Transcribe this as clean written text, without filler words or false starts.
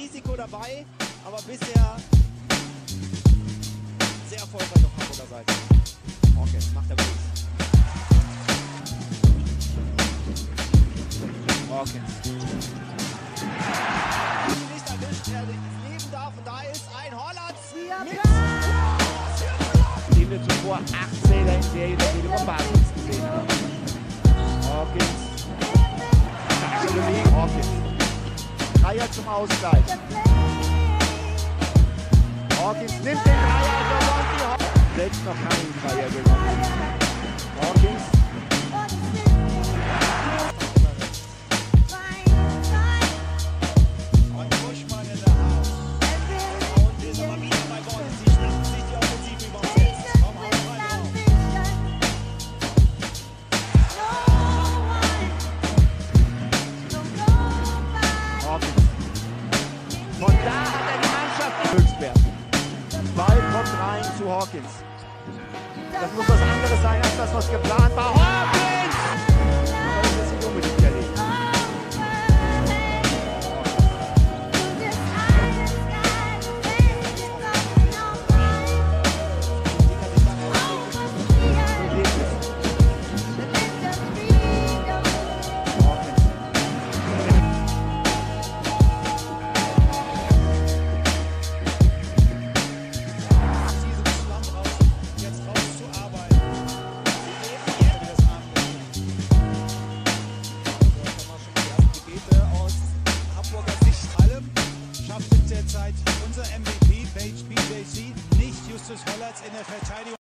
Risiko dabei, aber bisher sehr erfolgreich auf Hamburger Seite. Hawkins macht er gut. Hawkins. Nicht erwischt, er leben darf und da ist ein Holland mit. Den wir zuvor 8 Zähler in Serie der Telekom Basis gesehen haben. Hawkins. Hawkins. Dreier zum Ausgleich. Hawkins nimmt den Dreier, selbst noch keinen Dreier gewonnen. Hawkins. Und Buschmann in der Hand. Und ist aber wieder bei Ball. Sie schnappen sich die Offensive übers Netz. Komm, hau rein drauf. Hawkins. Von da hat er die Mannschaft Höchstwert. Ball kommt rein zu Hawkins. Das muss was anderes sein als das, was geplant war. Hawkins! Aber das ist nicht unbedingt der